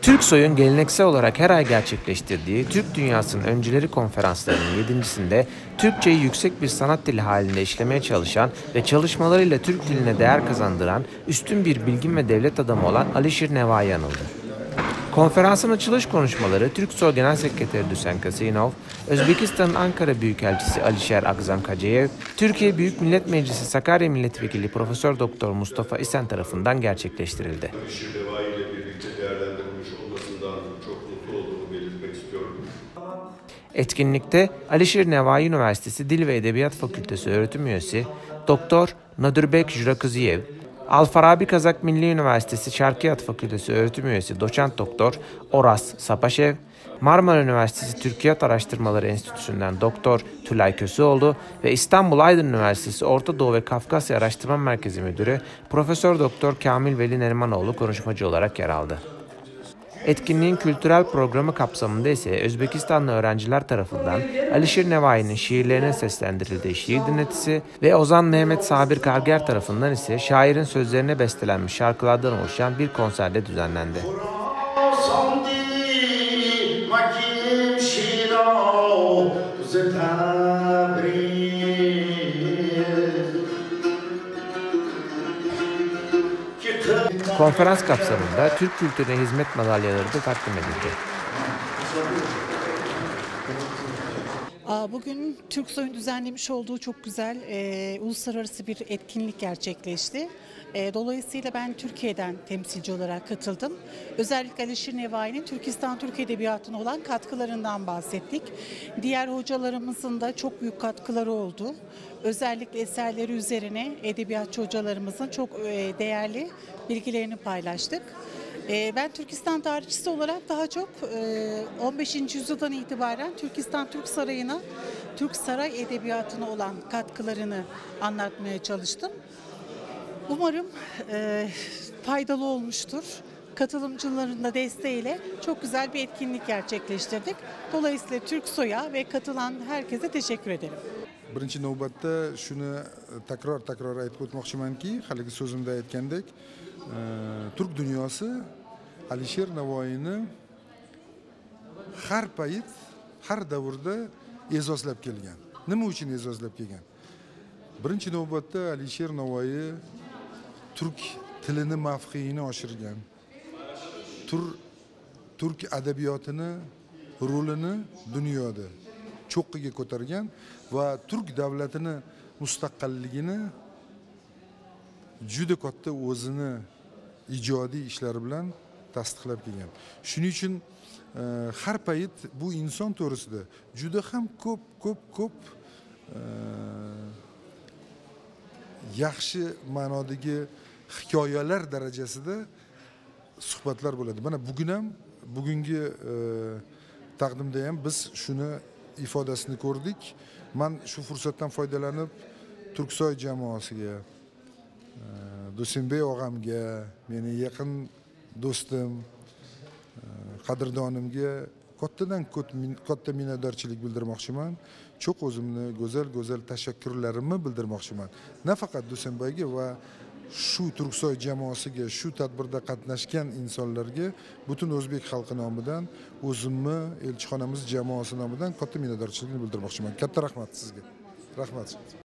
Türksoy'un geleneksel olarak her ay gerçekleştirdiği Türk Dünyası'nın Öncüleri konferanslarının 7.'sinde Türkçeyi yüksek bir sanat dili halinde işlemeye çalışan ve çalışmalarıyla Türk diline değer kazandıran üstün bir bilgin ve devlet adamı olan Alişir Nevai anıldı. Konferansın açılış konuşmaları Türksoy Genel Sekreteri Dušan Kasinov, Özbekistan'ın Ankara Büyükelçisi Alisher Agzamkajev, Türkiye Büyük Millet Meclisi Sakarya Milletvekili Profesör Doktor Mustafa İsen tarafından gerçekleştirildi. Alişir Nevai ile birlikte değerlendirilmiş olmasından çok mutlu olduğumu belirtmek istiyorum. Etkinlikte Alişir Nevai Üniversitesi Dil ve Edebiyat Fakültesi öğretim üyesi Doktor Nadirbek Jurakuziyev, Al-Farabi Kazak Milli Üniversitesi Şarkiyat Fakültesi öğretim üyesi Doçent Doktor Oras Sapaşev, Marmara Üniversitesi Türkiyat Araştırmaları Enstitüsü'nden Doktor Tülay Köseoğlu ve İstanbul Aydın Üniversitesi Orta Doğu ve Kafkasya Araştırma Merkezi Müdürü Profesör Doktor Kamil Veli Nerimanoğlu konuşmacı olarak yer aldı. Etkinliğin kültürel programı kapsamında ise Özbekistanlı öğrenciler tarafından Alişir Nevai'nin şiirlerine seslendirildiği şiir dinletisi ve Ozan Mehmet Sabir Karger tarafından ise şairin sözlerine bestelenmiş şarkılardan oluşan bir konserde düzenlendi. Konferans kapsamında Türk kültürüne hizmet madalyaları da takdim edildi. Bugün Türksoy'un düzenlemiş olduğu çok güzel uluslararası bir etkinlik gerçekleşti. Dolayısıyla ben Türkiye'den temsilci olarak katıldım. Özellikle Alişir Nevai'nin Türkistan Türk Edebiyatı'na olan katkılarından bahsettik. Diğer hocalarımızın da çok büyük katkıları oldu. Özellikle eserleri üzerine edebiyatçı hocalarımızın çok değerli bilgilerini paylaştık. Ben Türkistan tarihçisi olarak daha çok 15. yüzyıldan itibaren Türkistan Türk Sarayı'na, Türk Saray Edebiyatı'na olan katkılarını anlatmaya çalıştım. Umarım faydalı olmuştur. Katılımcıların da desteğiyle çok güzel bir etkinlik gerçekleştirdik. Dolayısıyla Türksoy'a ve katılan herkese teşekkür ederim. Birinchi navbatda shuni takror aytib o'tmoqchimanki, haligi so'zimda aytgandek, Türk dunyosi Alişir Navoiyni har payt, har davrda e'zozlab kelgan. Nima uchun e'zozlab kelgan? Birinchi navbatda Alişir Navoiy Türk tilini mavqeyini oshirgan. Türk adabiyotini rolini dunyoda cho'qqiga ko'targan va Türk davlatini mustaqilligini juda katta o'zini ijodiy ishlari bilan tasdiqlab kelgan. Shuning uchun har payt bu inson to'g'risida juda ham ko'p yaxshi ma'nodagi hikoyalar darajasida suhbatlar bo'ladi. Mana bugungi taqdimda ham biz shuni ifodasini ko'rdik. Men shu fursatdan foydalanib Turksoy jamoasiga, Do'stinbek og'amga, meni yaqin do'stim, qadrdonimga katta minnatdorchilik bildirmoqchiman. Çok o'zimni go'zal tashakkurlarimni bildirmoqchiman. Nafaqat Do'stinbekga va shu Turksoy jamoasiga, shu tadbirda qatnashgan insonlarga, butun o'zbek xalqi nomidan, o'zimni, elchixonamiz jamoasi nomidan katta minnatdorchilikni bildirmoqchiman. Katta rahmat sizga. Rahmat.